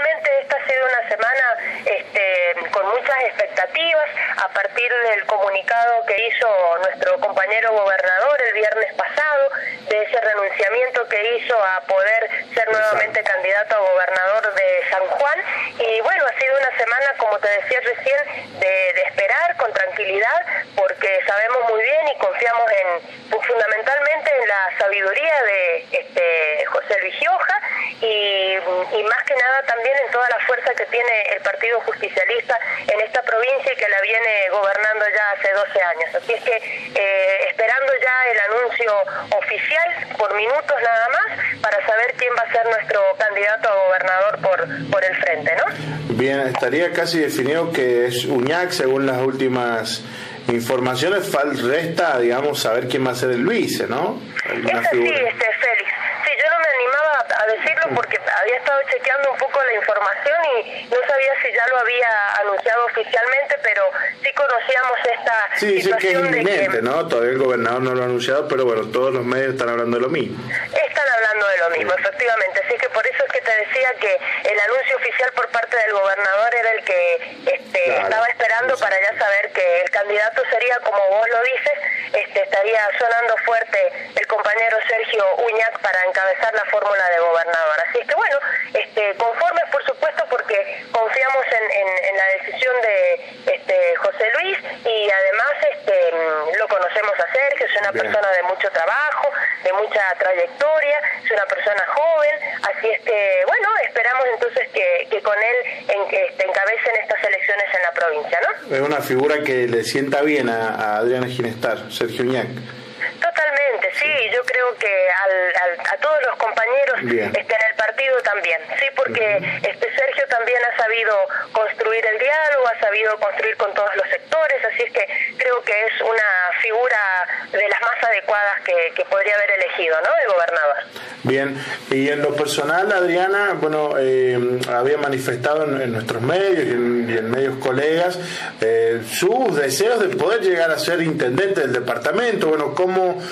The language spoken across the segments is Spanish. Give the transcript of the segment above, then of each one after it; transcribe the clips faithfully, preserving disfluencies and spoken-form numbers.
efectivamente esta ha sido una semana este, con muchas expectativas a partir del comunicado que hizo nuestro compañero gobernador el viernes pasado, de ese renunciamiento que hizo a poder ser nuevamente candidato a gobernador de San Juan. Y bueno, ha sido una semana, como te decía recién, de, de esperar con tranquilidad, porque sabemos muy bien y confiamos en fundamentalmente en la sabiduría de este José Luis Gioja y, y más que nada también en toda la fuerza que tiene el Partido Justicialista en esta provincia y que la viene gobernando ya hace doce años. Así es que eh, esperando ya el anuncio oficial por minutos nada más para saber quién va a ser nuestro candidato a gobernador por, por el frente, ¿no? Bien, estaría casi definido que es Uñac según las últimas informaciones. Fal resta, digamos, saber quién va a ser el vice, ¿no? Es así, este, Félix. Sí, yo no me animaba a decirlo porque había estado chequeando un poco la información y no sabía si ya lo había anunciado oficialmente, pero sí conocíamos esta sí, situación. Sí, que es inminente, de que, ¿no? Todavía el gobernador no lo ha anunciado, pero bueno, todos los medios están hablando de lo mismo. Están hablando de lo mismo, efectivamente. Así que por eso es que te decía que el anuncio oficial por parte del gobernador era el que este, claro, estaba esperando para ya saber que el candidato sería, como vos lo dices, este, estaría sonando fuerte el compañero Sergio Uñac para encabezar la fórmula de gobernador. Así es que bueno, este, conformes por supuesto porque confiamos en, en, en la decisión de este, José Luis y además este, lo conocemos a Sergio, es una Bien. persona de mucho trabajo, de mucha trayectoria, es una persona joven, así es que bueno, esperamos entonces que, que con él en, este, encabecen estas elecciones en la provincia, ¿no? Es una figura que le sienta bien a, a Adriana Ginestar, Sergio Uñac. Totalmente, sí, sí, yo creo que al, al, a todos los compañeros este, en el partido también, sí, porque uh-huh. este Sergio también ha sabido construir el diálogo, ha sabido construir con todos los sectores, así es que creo que es una figura de las más adecuadas que, que podría haber elegido, ¿no?, el gobernador. Bien, y en lo personal, Adriana, bueno, eh, había manifestado en, en nuestros medios y en, y en medios colegas eh, sus deseos de poder llegar a ser intendente del departamento. Bueno, ¿cómo,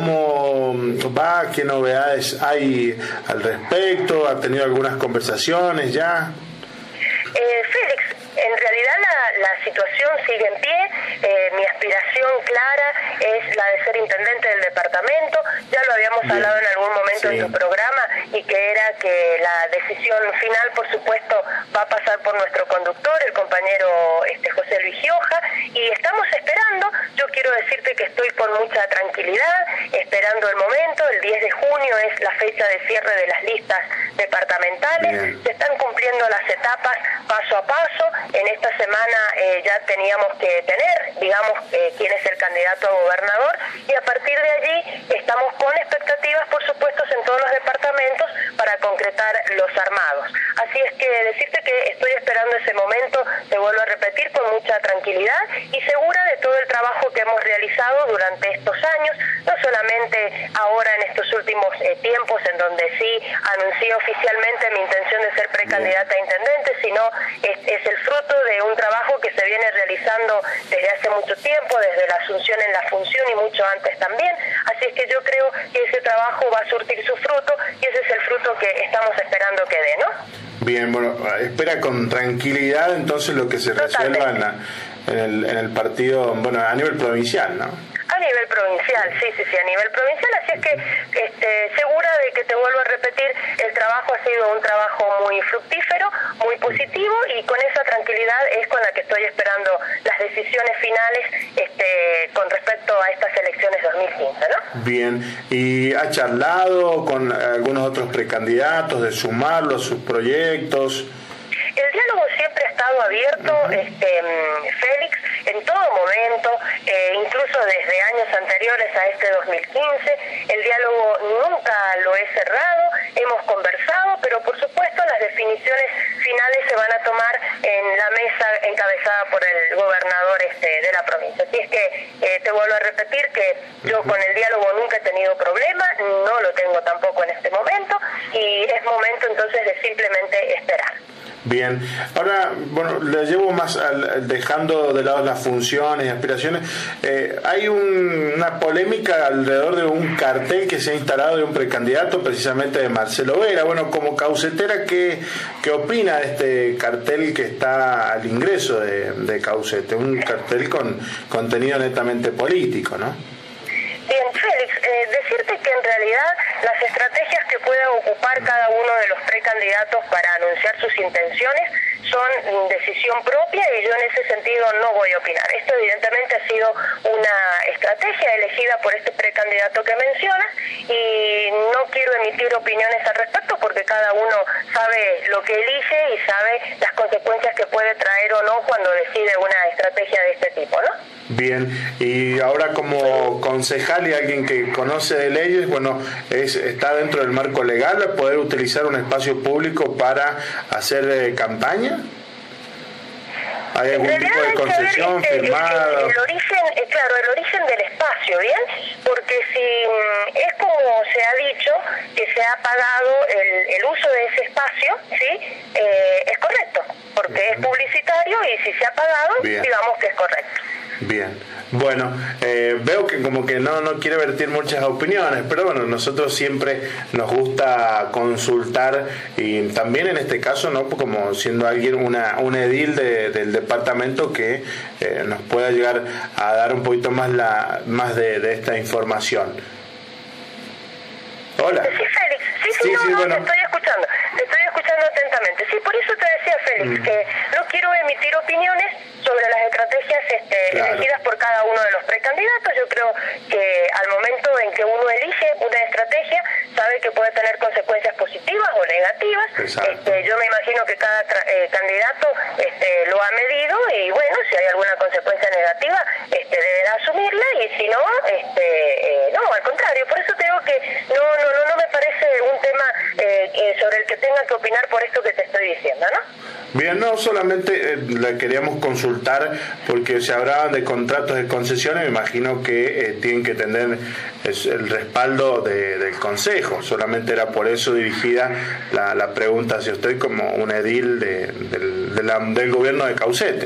cómo va? ¿Qué novedades hay al respecto? ¿Ha tenido algunas conversaciones ya? Eh, Félix, en realidad la, la situación sigue en pie. Eh, mi aspiración clara es la de ser intendente del departamento. Ya lo habíamos Bien. hablado en algún momento sí. en tu programa, y que era que la decisión final, por supuesto, va a pasar por nuestro conductor, el compañero este, José Luis Gioja, y estamos esperando. Yo quiero decirte que estoy con mucha tranquilidad, esperando el momento. El diez de junio es la fecha de cierre de las listas departamentales. Bien. Se están cumpliendo las etapas paso a paso. En esta semana eh, ya teníamos que tener, digamos, eh, quién es el candidato a gobernador, y a partir de allí estamos con expectativas, por supuesto, en todos los departamentos para concretar los armados. Así es que decirte que estoy esperando ese momento, te vuelvo a repetir, con mucha tranquilidad y segura de todo el trabajo que hemos realizado durante estos años, no solamente ahora en estos últimos eh, tiempos en donde sí anuncié oficialmente mi intención de ser precandidata a intendente, sino es, es el fruto de un trabajo que se viene realizando desde hace mucho tiempo, desde la asunción en la función y mucho antes también. Así es que yo creo que ese trabajo va a surtir su fruto y ese es el fruto que estamos esperando que dé, ¿no? Bien, bueno, espera con tranquilidad entonces lo que se Totalmente. resuelva en, la, en, el, en el partido, bueno, a nivel provincial, ¿no? A nivel provincial, sí, sí, sí, a nivel provincial, así es que este, segura de que te vuelvo a repetir, el trabajo ha sido un trabajo muy fructífero, muy positivo, y con esa tranquilidad es con la que estoy esperando las decisiones finales este, con respecto a estas elecciones dos mil quince, ¿no? Bien, ¿y ha charlado con algunos otros precandidatos de sumarlo a sus proyectos? El diálogo siempre ha estado abierto, uh-huh. este, Félix, en todo momento, eh, incluso desde años anteriores a este dos mil quince, el diálogo nunca lo he cerrado, hemos conversado, pero por supuesto las definiciones finales se van a tomar en la mesa encabezada por el gobernador este, de la provincia. Así es que eh, te vuelvo a repetir que yo con el diálogo nunca he tenido problema, no lo tengo tampoco en este momento, y es momento entonces de simplemente esperar. Bien, ahora, bueno, le llevo más al, dejando de lado las funciones y aspiraciones. Eh, hay un, una polémica alrededor de un cartel que se ha instalado de un precandidato, precisamente de Marcelo Vera. Bueno, como caucetera, ¿qué, qué opina de este cartel que está al ingreso de, de Caucete? Un cartel con contenido netamente político, ¿no? Bien, Félix, eh, decirte que en realidad las estrategias que pueda ocupar cada uno de los precandidatos para anunciar sus intenciones son decisión propia y yo en ese sentido no voy a opinar. Esto evidentemente ha sido una estrategia elegida por este precandidato que mencionas y no quiero emitir opiniones al respecto porque cada uno sabe lo que elige y sabe las consecuencias que puede traer o no cuando decide una estrategia de este tipo, ¿no? Bien, y ahora como concejal y alguien que conoce de leyes, bueno, es, está dentro del marco legal poder utilizar un espacio público para hacer eh, campaña. ¿Hay algún tipo de concesión ver, firmada? El, el, el origen, eh, claro, el origen del espacio, ¿bien? Porque si es como se ha dicho, que se ha pagado el, el uso de ese espacio, ¿sí? Eh, es correcto, porque bien. Es publicitario y si se ha pagado, bien. Digamos que es correcto. Bien, bueno, eh, veo que como que no, no quiere vertir muchas opiniones, pero bueno, nosotros siempre nos gusta consultar y también en este caso, ¿no? Como siendo alguien, una un edil de, del departamento que eh, nos pueda llegar a dar un poquito más la más de, de esta información. Hola. Sí, Félix, sí, sí, sí, no, sí no, bueno. Te estoy escuchando, te estoy escuchando atentamente. Sí, por eso te decía, Félix, mm. que no quiero emitir opiniones sobre las estrategias este, claro. elegidas por cada uno de los precandidatos. Yo creo que al momento en que uno elige una estrategia, sabe que puede tener consecuencias positivas o negativas. Este, yo me imagino que cada eh, candidato este, lo ha medido y bueno, si hay alguna consecuencia negativa, este, deberá asumirla y si no, este, eh, no, al contrario. Por eso te digo que no, no, no, no me parece un tema eh, eh, sobre el que tenga que opinar por esto que te estoy diciendo, ¿no? Bien, no, solamente eh, le queríamos consultar porque se hablaban de contratos de concesiones, me imagino que eh, tienen que tener es, el respaldo de, del Consejo, solamente era por eso dirigida la, la pregunta hacia usted como un edil de, del, de la, del gobierno de Caucete.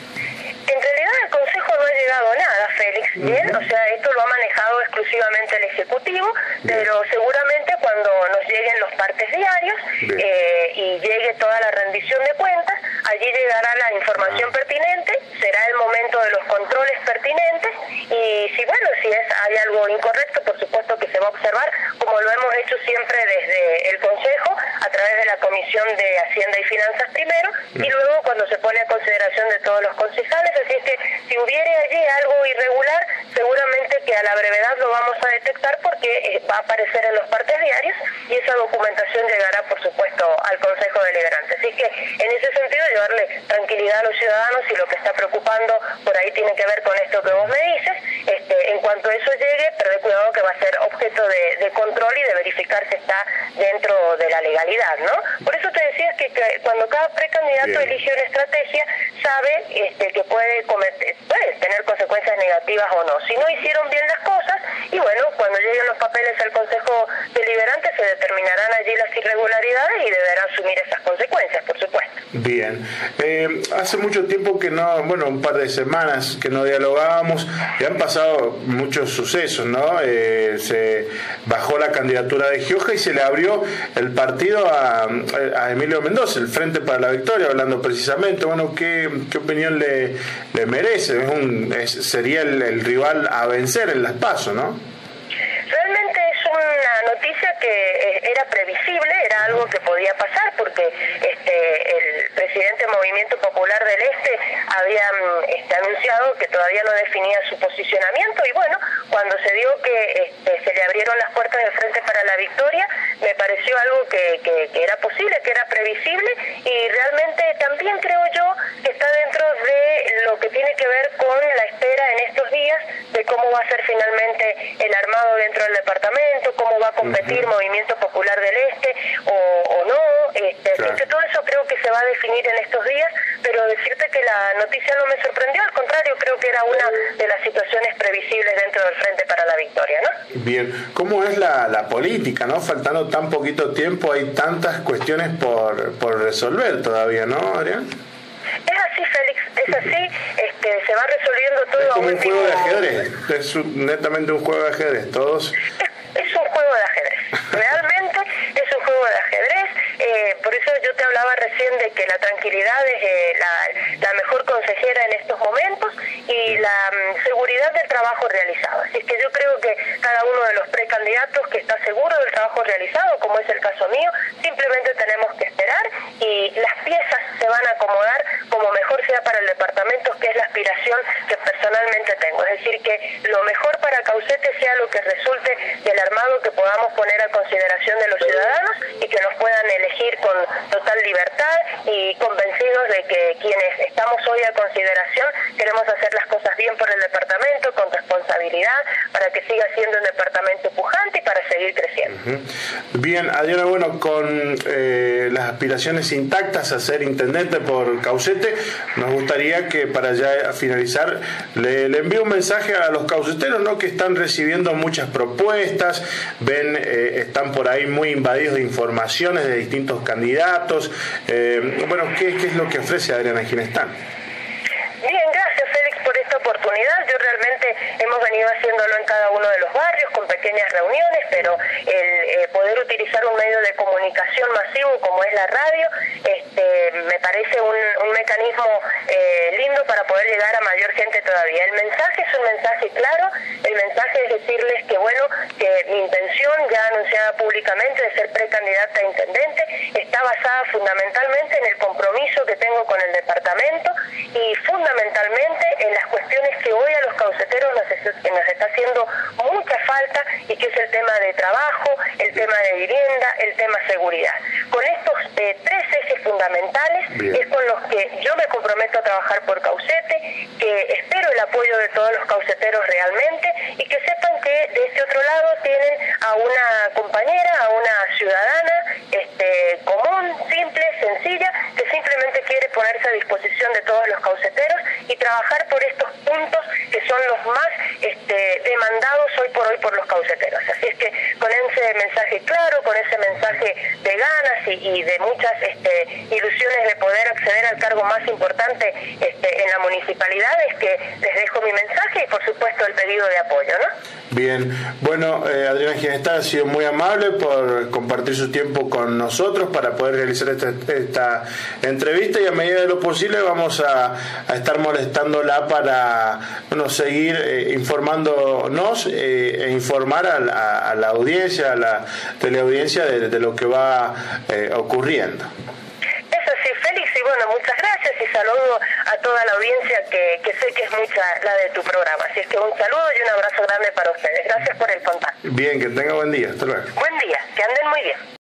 En realidad el Consejo no ha llegado a nada, Félix, ¿bien? Uh-huh. O sea, esto lo ha manejado exclusivamente el Ejecutivo, bien. Pero seguramente cuando nos lleguen los partes diarios eh, y llegue toda la rendición de cuentas, allí llegará la información uh-huh. pertinente, será el momento de los controles pertinentes y si, bueno, si es hay algo incorrecto, por supuesto que se va a observar, como lo hemos hecho siempre desde el Consejo, a través de la Comisión de Hacienda y Finanzas primero, uh-huh. y luego cuando se pone a consideración de todos los concejales. Así es que si hubiere allí algo irregular, seguramente que a la brevedad lo vamos a detectar porque eh, va a aparecer en los partes diarios y esa documentación llegará, por supuesto, al Consejo Deliberante. Así que en ese sentido, llevarle tranquilidad a los ciudadanos y lo que está preocupando por ahí tiene que ver con esto que vos me dices. Este, en cuanto eso llegue, pero cuidado que va a ser objeto de, de control y de verificar si está dentro de la legalidad, ¿no? Por eso te decía que, que cuando cada precandidato Bien. elige una estrategia, sabe este, que puede cometer, puede tener consecuencias negativas o no. Si no hicieron bien las cosas, y bueno, cuando lleguen los papeles al Consejo Deliberante se determinarán allí las irregularidades y deberán asumir esas consecuencias, por supuesto. Bien. Eh, hace mucho tiempo que no, bueno, un par de semanas que no dialogábamos, y han pasado muchos sucesos, ¿no? Eh, se bajó la candidatura de Gioja y se le abrió el partido a, a Emilio Mendoza, el Frente para la Victoria, hablando precisamente. Bueno, ¿qué, qué opinión le, le merece? Es un, es, sería el, el rival a vencer en las PASO, ¿no? Realmente es una noticia que era previsible, era algo que podía pasar porque este el presidente Movimiento Popular del Este había este, anunciado que todavía no definía su posicionamiento y bueno, cuando se dio que este, se le abrieron las puertas del Frente para la Victoria, me pareció algo que, que, que era posible, que era previsible y realmente también creo yo que está dentro de lo que tiene que ver con la espera en estos días de cómo va a ser finalmente el armado dentro del departamento, cómo va a competir uh-huh. Movimiento Popular del Este o, o no, este, claro. Así que todo eso creo que se va a definir en estos días, pero decirte que la noticia no me sorprendió, al contrario, creo que era una de las situaciones previsibles dentro del Frente para la Victoria, ¿no? Bien, ¿cómo es la, la política, no? Faltando tan poquito tiempo, hay tantas cuestiones por, por resolver todavía, ¿no, Adrián? Es así, Félix, es así, este, se va resolviendo todo. Es como a un último... juego de ajedrez, es un, netamente un juego de ajedrez, todos... Es, es un juego de ajedrez, realmente es un juego de ajedrez, eh, por eso yo te hablaba recién de que la tranquilidad es eh, la, la mejor consejera en estos momentos y la um, seguridad del trabajo realizado. Así es que yo creo que cada uno de los precandidatos que está seguro del trabajo realizado, como es el caso mío, simplemente tenemos que esperar y las piezas se van a acomodar como mejor sea para el departamento, que es la aspiración que personalmente tengo. Es decir, que lo mejor para Caucete sea lo que resulte del armado que podamos poner a consideración de los ciudadanos y que nos puedan elegir con total libertad y convencidos de que quienes estamos hoy a consideración queremos hacer las cosas bien por el departamento, con responsabilidad, para que siga siendo un departamento pujante y para seguir creciendo. Uh-huh. Bien, Adriana, bueno, con eh, las aspiraciones intactas a ser intendente por Caucete, nos gustaría que para ya finalizar le, le envíe un mensaje a los cauceteros, ¿no?, que están recibiendo muchas propuestas, ven, eh, están por ahí muy invadidos de informaciones de distintos candidatos. Eh, bueno, ¿qué, ¿qué es lo que ofrece Adriana Ginestán? Bien, gracias Félix por esta oportunidad. Yo realmente hemos venido haciéndolo en cada uno de los barrios con pequeñas reuniones, pero el eh, poder utilizar un medio de comunicación masivo como es la radio, este, me parece un, un mecanismo eh, lindo para poder llegar a mayor gente todavía. El mensaje es un mensaje claro, el mensaje es decirles que bueno, que mi intención ya anunciada públicamente de ser precandidata a intendente está basada fundamentalmente en el compromiso que tengo con el departamento y fundamentalmente en las cuestiones que hoy a los cauceteros nos, es, nos está haciendo mucha falta y que es el tema de trabajo, el tema de vivienda, el tema seguridad. Con estos eh, tres ejes fundamentales Bien. es con los que yo me comprometo a trabajar por Caucete, que espero el apoyo de todos los cauceteros realmente y que sepan que de este otro lado tienen a una compañera, a una ciudadana este, común, simple, sencilla, que simplemente quiere ponerse a disposición de todos los cauceteros y trabajar por estos puntos que son los más este, demandados hoy por hoy por los cauceteros. Así es que con ese mensaje claro, con ese mensaje de ganas y, y de muchas este, ilusiones de poder acceder al cargo más importante este, en la municipalidad, es que les dejo mi mensaje y por supuesto el pedido de apoyo, ¿no? Bien, bueno, eh, Adriana Ginestán ha sido muy amable por compartir su tiempo con nosotros para poder realizar esta, esta entrevista y a medida de lo posible vamos a, a estar molestándola para bueno, seguir eh, informándonos eh, e informar a la, a la audiencia, a la teleaudiencia de, de lo que va eh, ocurriendo. Es así, Félix, y bueno, muchas gracias y saludo a toda la audiencia que, que sé que es mucha la de tu programa. Así es que un saludo y un abrazo grande para ustedes. Gracias por el contacto. Bien, que tenga buen día. Hasta luego. Buen día, que anden muy bien.